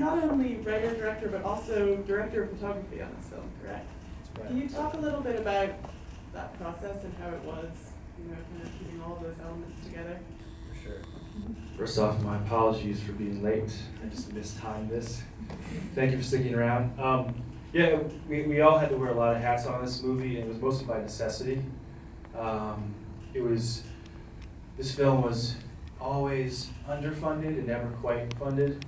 not only writer, director, but also director of photography on this film, correct? Right. Can you talk a little bit about that process and how it was, kind of keeping all of those elements together? For sure. First off, my apologies for being late. I just mistimed this. Thank you for sticking around. Yeah, we all had to wear a lot of hats on this movie, and it was mostly by necessity. This film was always underfunded and never quite funded.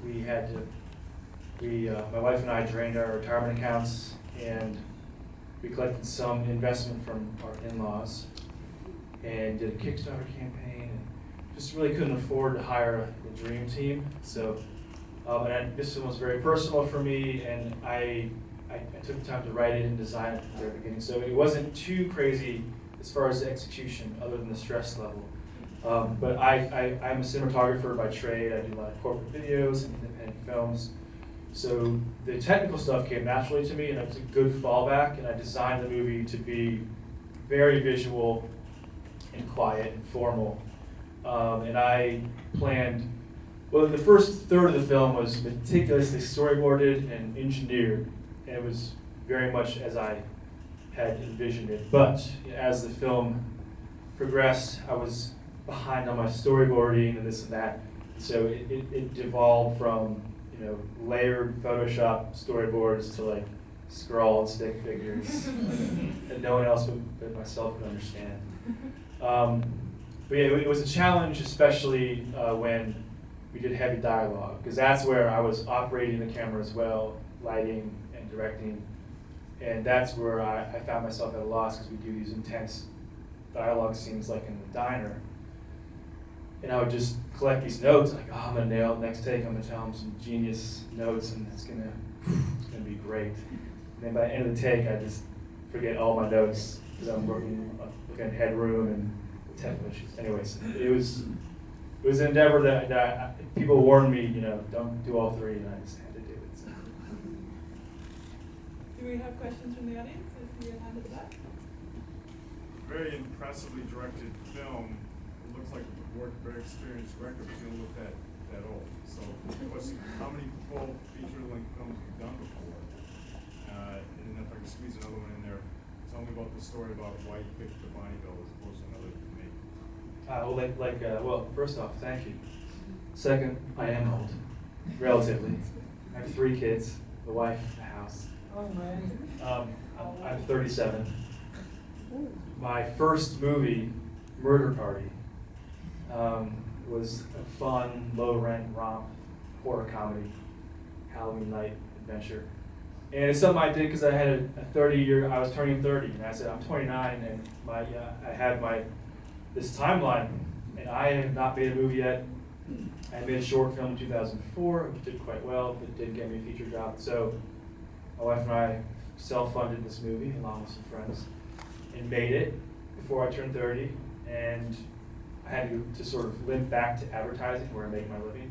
My wife and I drained our retirement accounts, and we collected some investment from our in-laws and did a Kickstarter campaign, and just really couldn't afford to hire the dream team. So this one was very personal for me, and I took the time to write it and design it at the very beginning. So it wasn't too crazy as far as the execution, other than the stress level. But I'm a cinematographer by trade. I do a lot of corporate videos and independent films. So the technical stuff came naturally to me, and it was a good fallback, and I designed the movie to be very visual and quiet and formal. And I planned, well, the first third of the film was meticulously storyboarded and engineered, and it was very much as I had envisioned it. But as the film progressed, I was behind on my storyboarding and this and that. So it devolved from layered Photoshop storyboards to like scrawled stick figures that no one else but myself could understand. But yeah, it was a challenge, especially when we did heavy dialogue, because that's where I was operating the camera as well, lighting and directing, and that's where I found myself at a loss, because we do these intense dialogue scenes like in the diner. And I would just collect these notes, like, oh, I'm gonna nail it next take. I'm gonna tell them some genius notes, and it's gonna be great. And then by the end of the take, I just forget all my notes because I'm looking at headroom and technical issues. Anyways, it was an endeavor that people warned me, don't do all three, and I just had to do it. So. Do we have questions from the audience? I see a hand at the back. Very impressively directed film. It looks like a very experienced director, but you don't look that old. So the question, how many full feature-length films have you done before? And then if I can squeeze another one in there, tell me about the story about why you picked the Bonneville as opposed to another make. Well, first off, thank you. Second, I am old, relatively. I have 3 kids, a wife, a house. Oh, man. I'm 37. My first movie, Murder Party, was a fun, low-rent romp, horror comedy, Halloween night adventure. And it's something I did because I had I was turning 30, and I said, I'm 29, and I had this timeline, and I have not made a movie yet. I made a short film in 2004, which did quite well, but did get me a feature job. So my wife and I self-funded this movie, along with some friends, and made it before I turned 30, and I had to sort of limp back to advertising, where I make my living.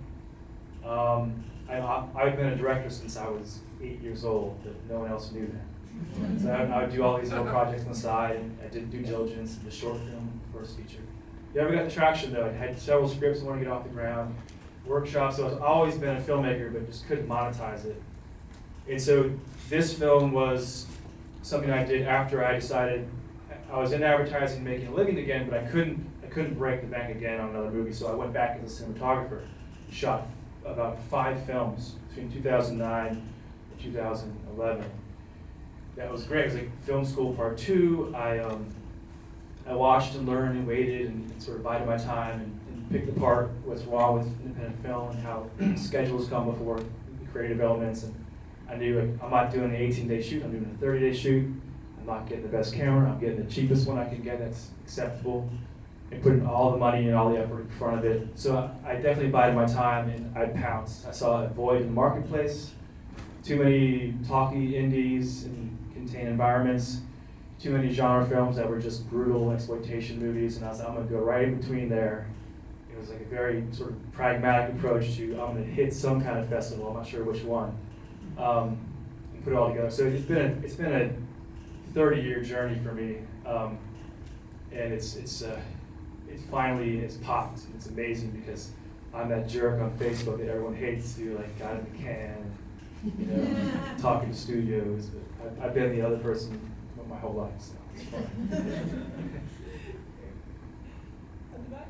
I've been a director since I was 8 years old, but no one else knew that. So I would do all these little projects on the side, and I did due diligence in the short film, first feature. Never got the traction though. I had several scripts I wanted to get off the ground, workshops, so I've always been a filmmaker, but just couldn't monetize it. And so this film was something I did after I decided I was in advertising, making a living again, but I couldn't break the bank again on another movie, so I went back as a cinematographer, shot about 5 films between 2009 and 2011. That was great. It was like film school part 2. I watched and learned and waited and sort of bided my time and picked apart what's wrong with independent film and how schedules come before creative elements. And I knew, like, I'm not doing an 18-day shoot, I'm doing a 30-day shoot. I'm not getting the best camera, I'm getting the cheapest one I can get that's acceptable, and putting all the money and all the effort in front of it. So I definitely bided my time, and I pounced. I saw a void in the marketplace, too many talky indies and contained environments, too many genre films that were just brutal exploitation movies, and I was like, I'm gonna go right in between there. It was like a very sort of pragmatic approach to, I'm gonna hit some kind of festival, I'm not sure which one, and put it all together. So it's been a 30-year journey for me, and it's finally popped. It's amazing because I'm that jerk on Facebook that everyone hates who like got in the can, you know, talking to studios. But I've been the other person my whole life, so it's fun. At the back,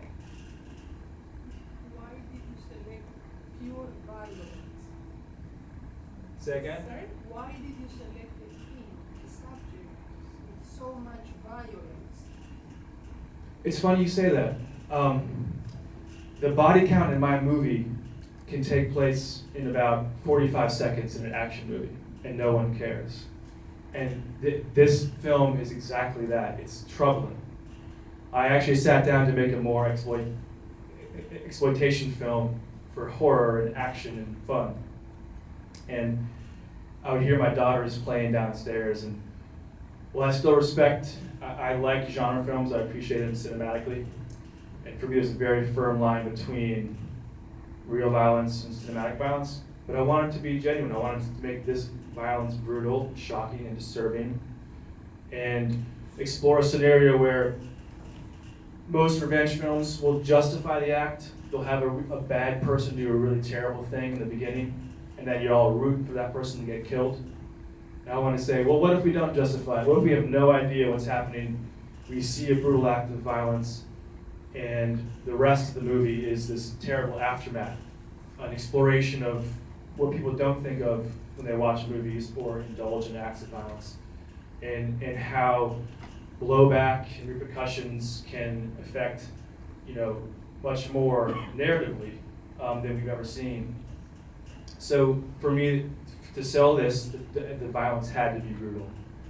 why did you select pure violence? Say again? Sorry? Why did you select the theme, the subject, with so much violence? It's funny you say that. The body count in my movie can take place in about 45 seconds in an action movie, and no one cares. And this film is exactly that. It's troubling. I actually sat down to make a more exploitation film for horror and action and fun. And I would hear my daughters playing downstairs, and well, I still respect, I like genre films, I appreciate them cinematically. And for me, there's a very firm line between real violence and cinematic violence. But I wanted to be genuine. I wanted to make this violence brutal, shocking, and disturbing, and explore a scenario where most revenge films will justify the act. They'll have a bad person do a really terrible thing in the beginning, and then you're all rooting for that person to get killed. And I want to say, well, what if we don't justify it? What if we have no idea what's happening? We see a brutal act of violence, and the rest of the movie is this terrible aftermath, an exploration of what people don't think of when they watch movies or indulge in acts of violence, and how blowback and repercussions can affect, you know, much more narratively than we've ever seen. So for me, to sell this, the violence had to be brutal.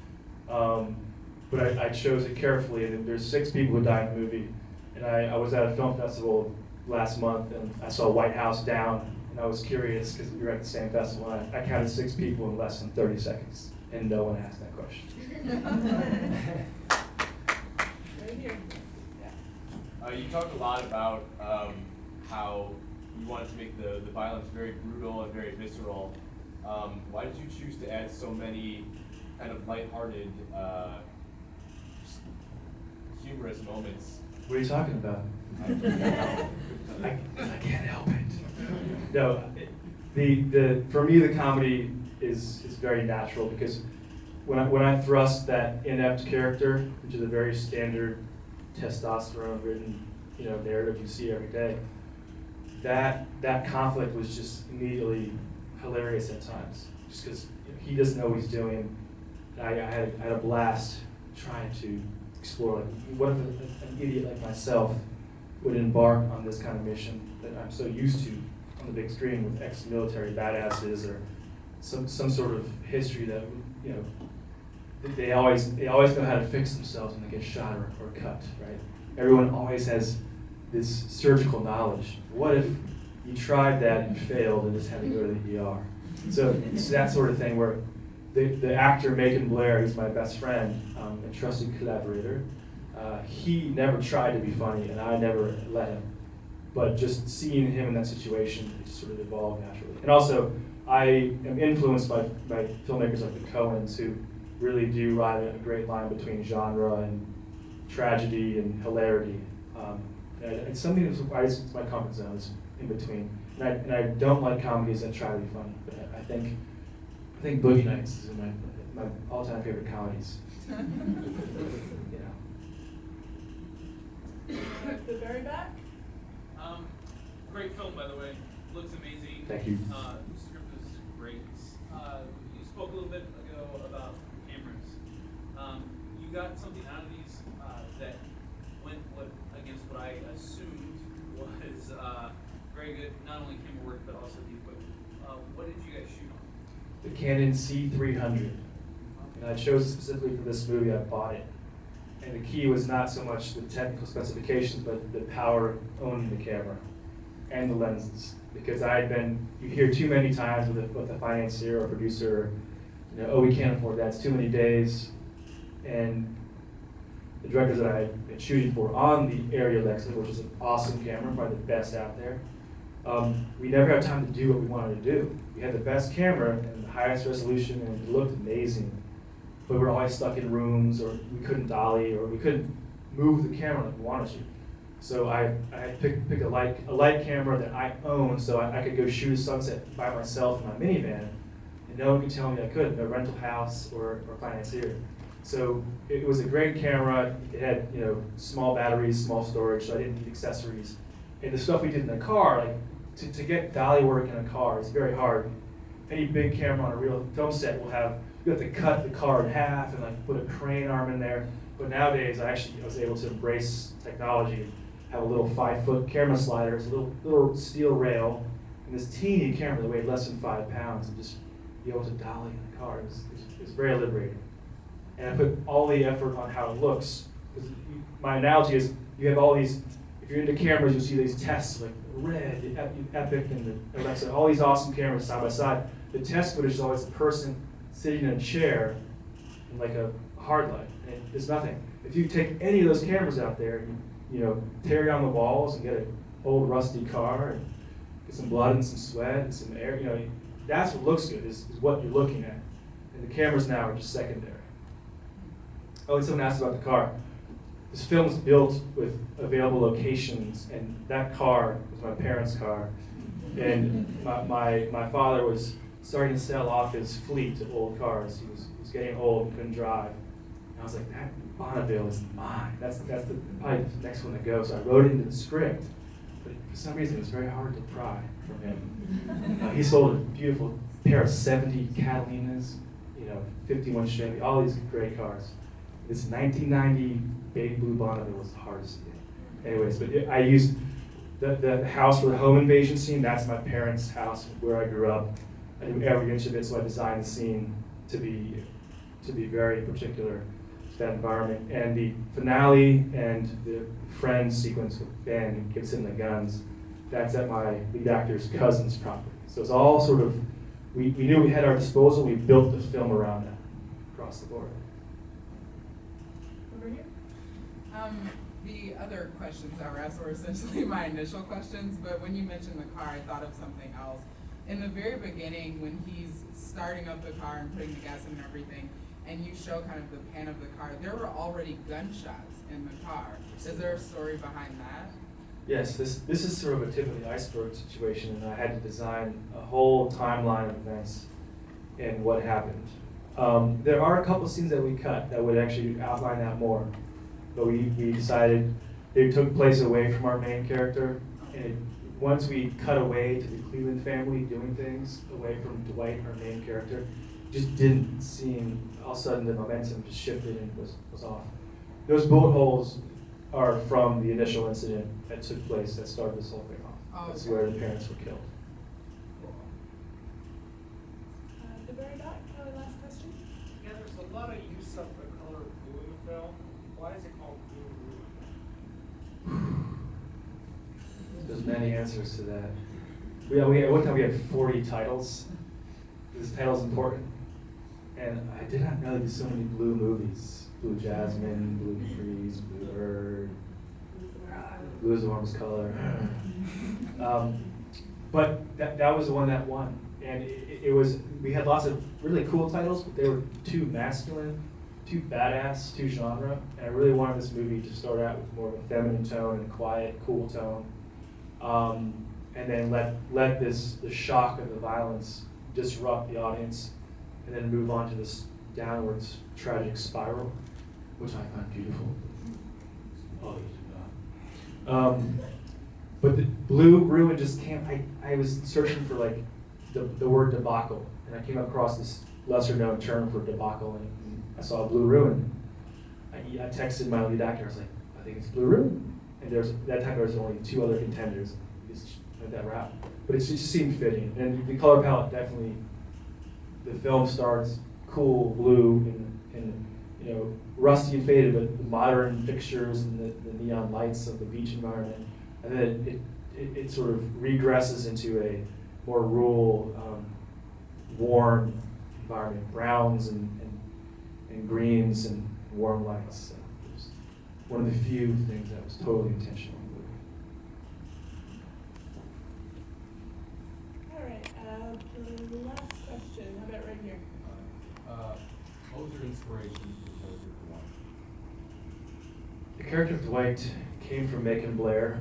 But I chose it carefully, and there's 6 people who died in the movie. And I was at a film festival last month, and I saw White House Down, and I was curious because we were at the same festival, and I counted 6 people in less than 30 seconds, and no one asked that question. Right here. Yeah. You talked a lot about how you wanted to make the violence very brutal and very visceral. Why did you choose to add so many kind of lighthearted, humorous moments? What are you talking about? I can't help it. No, for me the comedy is very natural, because when I thrust that inept character, which is a very standard testosterone-ridden, you know, narrative you see every day, that conflict was just immediately hilarious at times, just because he doesn't know what he's doing. And I had a blast trying to explore, like, what if an idiot like myself would embark on this kind of mission that I'm so used to on the big screen with ex-military badasses or some sort of history that, you know, they always know how to fix themselves when they get shot or cut, right? Everyone always has this surgical knowledge. What if you tried that and failed and just had to go to the ER? So it's that sort of thing where the actor Macon Blair, who's my best friend and trusted collaborator, he never tried to be funny, and I never let him. But just seeing him in that situation, it just sort of evolved naturally. And also, I am influenced by filmmakers like the Coens, who really do ride a great line between genre and tragedy and hilarity. And it's something that's my comfort zone, is in between. And I don't like comedies that try to be funny, but I think Boogie Nights is my all-time favorite comedies. You know. At the very back. Great film, by the way. Looks amazing. Thank you. The script is great. You spoke a little bit ago about cameras. You got something out of these that went against what I assumed was very good, not only camera work, but also the equipment. What did you guys shoot on? The Canon C300. And I chose it specifically for this movie. I bought it. And the key was not so much the technical specifications, but the power owning the camera and the lenses. Because you hear too many times with a financier or producer, you know, oh, we can't afford that, it's too many days. And the directors that I've been shooting for on the Arri Alexa, which is an awesome camera, probably the best out there, we never had time to do what we wanted to do. We had the best camera and the highest resolution, and it looked amazing. But we were always stuck in rooms, or we couldn't dolly, or we couldn't move the camera like we wanted to. So I had to pick a light camera that I own, so I could go shoot a sunset by myself in my minivan, and no one could tell me I couldn't, no rental house or financier. So it was a great camera. It had, you know, small batteries, small storage, so I didn't need accessories. And the stuff we did in the car, like to get dolly work in a car is very hard. Any big camera on a real film set will have, you have to cut the car in half and like put a crane arm in there. But nowadays, I was able to embrace technology, have a little 5-foot camera slider, it's a little steel rail, and this teeny camera that weighed less than 5 pounds, and just be able to dolly in the car. It's very liberating. And I put all the effort on how it looks. Because my analogy is, you have all these, if you're into cameras, you'll see these tests like Red, the Epic, and the Alexa, all these awesome cameras side by side. The test footage is always a person sitting in a chair in like a hard light, and there's nothing. If you take any of those cameras out there, you know, tear down the walls and get an old rusty car and get some blood and some sweat and some air, you know, that's what looks good, is what you're looking at. And the cameras now are just secondary. Oh, and someone asked about the car. This film was built with available locations, and that car was my parents' car. And my father was starting to sell off his fleet of old cars. He was getting old and couldn't drive. And I was like, that Bonneville is mine. That's probably the next one to go. So I wrote it into the script. But for some reason, it was very hard to pry from him. He sold a beautiful pair of 70 Catalinas, you know, 51 Chevy, all these great cars. This 1990 baby blue Bonneville was the hardest to get. Anyways, but I used the house for the home invasion scene. That's my parents' house where I grew up. I knew every inch of it, so I designed the scene to be very particular to that environment. And the finale and the friend sequence with Ben who gets in the guns, that's at my lead actor's cousin's property. So it's all sort of, we knew we had our disposal, we built the film around that across the board. Over here. The other questions I were asked were essentially my initial questions, but when you mentioned the car, I thought of something else. In the very beginning, when he's starting up the car and putting the gas in and everything, and you show kind of the pan of the car, there were already gunshots in the car. Is there a story behind that? Yes, this is sort of a tip of the iceberg situation, and I had to design a whole timeline of events and what happened. There are a couple scenes that we cut that would actually outline that more, but we decided they took place away from our main character, and once we cut away to the Cleveland family doing things away from Dwight, our main character, it just didn't seem, all of a sudden the momentum just shifted and was off. Those bullet holes are from the initial incident that took place that started this whole thing off. Oh, That's okay. where the parents were killed. The very back, last question. Yeah, there's a lot of use of the color blue in the film. Why is it called blue? There's many answers to that. At one time we had 40 titles. This title's important. And I did not know there's so many blue movies. Blue Jasmine, Blue Capris, Blue Bird, Blue is the warmest color. But that was the one that won. And it was, we had lots of really cool titles, but they were too masculine, too badass, too genre. And I really wanted this movie to start out with more of a feminine tone and quiet, cool tone. And then let the shock of the violence disrupt the audience, and then move on to this downwards tragic spiral, which I find beautiful. Others do not. But the blue ruin just can't. I was searching for like the word debacle, and I came across this lesser known term for debacle, and I saw blue ruin. I texted my lead actor. I was like, I think it's blue ruin. And that time there was only 2 other contenders. We just went that route, but it just seemed fitting. And the color palette definitely. The film starts cool blue and you know, rusty and faded, but the modern fixtures and the neon lights of the beach environment, and then it sort of regresses into a more rural, warm environment, browns and greens and warm lights. So it was one of the few things that was totally intentional. All right, the last question. How about right here? What was your inspiration for the character of Dwight? The character of Dwight came from Macon Blair.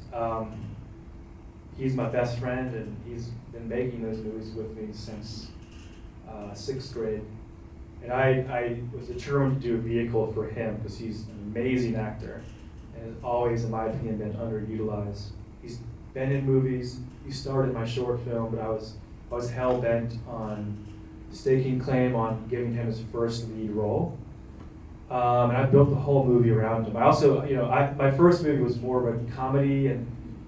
He's my best friend, and he's been making those movies with me since 6th grade. And I was determined to do a vehicle for him because he's an amazing actor and has always, in my opinion, been underutilized. He's been in movies. He started my short film, but I was hell-bent on staking claim on giving him his first lead role. And I built the whole movie around him. I also, my first movie was more of a comedy, and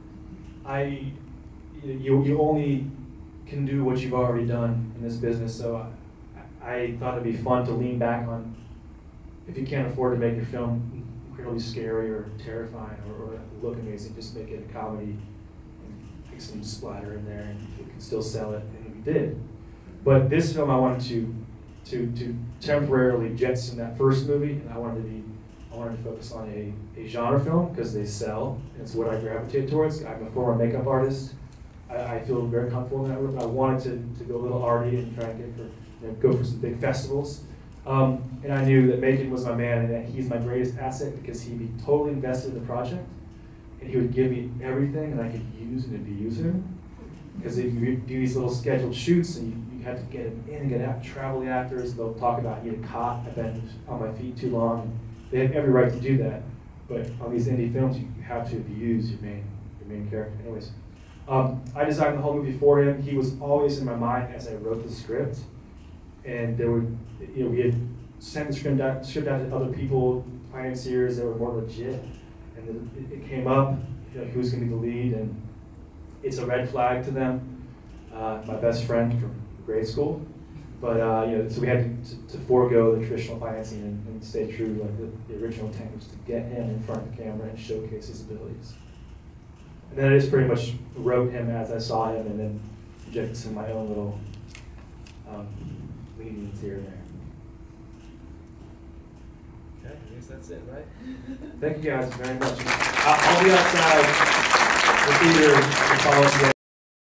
you only can do what you've already done in this business, so I thought it'd be fun to lean back on, if you can't afford to make your film incredibly scary or terrifying or look amazing, just make it a comedy and pick some splatter in there, and you can still sell it, and we did. But this film, I wanted to temporarily jettison that first movie, and I wanted to focus on a genre film because they sell. And it's what I gravitate towards. I'm a former makeup artist. I feel very comfortable in that room. I wanted to go a little arty and try and go for some big festivals. And I knew that Macon was my man, and that he's my greatest asset because he'd be totally invested in the project, and he would give me everything, and I could use and abuse him. Because if you do these little scheduled shoots, and you have to get him in and get out, travel the actors, they'll talk about you get caught, I've been on my feet too long. They have every right to do that, but on these indie films, you have to abuse your main character. Anyways, I designed the whole movie for him. He was always in my mind as I wrote the script, and there would, we had sent the script out to other people, financiers that were more legit, and then it came up, who's going to be the lead, and it's a red flag to them. My best friend from grade school, but so we had to forego the traditional financing and stay true. Like the original intent was to get him in front of the camera and showcase his abilities. And then I just pretty much wrote him as I saw him, and then injected some of my own little leanings here and there. Okay, I guess that's it, right? Thank you guys very much. I'll be outside with either the policy